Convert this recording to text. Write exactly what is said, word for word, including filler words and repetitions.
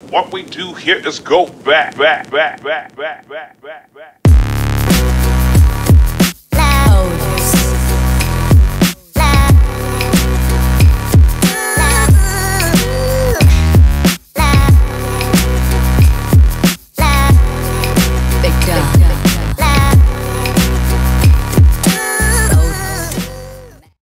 What we do here is go back, back, back, back, back, back, back, back.